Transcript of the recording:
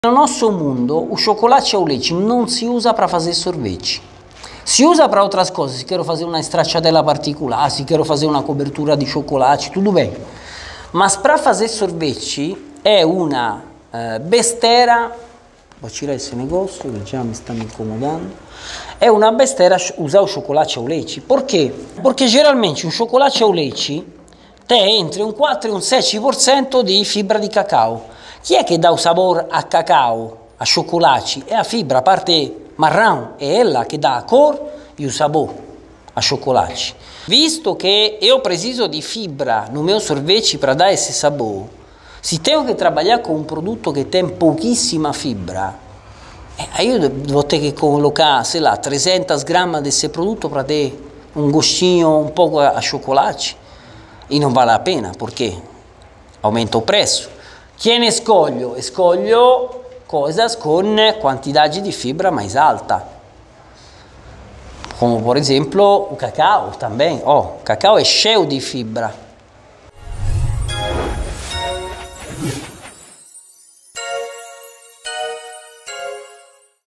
No nosso mundo, o chocolate ao leite não se usa para fazer sorvete. Se usa para outras coisas, se quero fazer uma stracciatella particolare, se quero fazer uma cobertura de chocolate, tudo bem. Mas para fazer sorvete é uma besteira, vou tirar esse negócio que já me está me incomodando, é uma besteira usar o chocolate ao leite. Por quê? Porque geralmente o chocolate ao leite tem entre um 4 e um 7% di fibra di cacao. Chi è che dà il sapore a cacao, a chocolate? È la fibra, a parte marrão, è ela che dà a cor e o sabor a chocolate. Visto che io preciso di fibra no meu sorvete para dar esse sabor, se tenho que trabalhar com um produto que tem pouquíssima fibra, aí eu vou ter que colocar, sei lá, 300 gramas desse produto para ter um gostinho um pouco a chocolate. E non vale la pena, perché aumenta il prezzo. Chi ne escolho? Escolho cose con quantità di fibra mais alta. Come per esempio il cacao também. Oh, o cacao è cheio di fibra.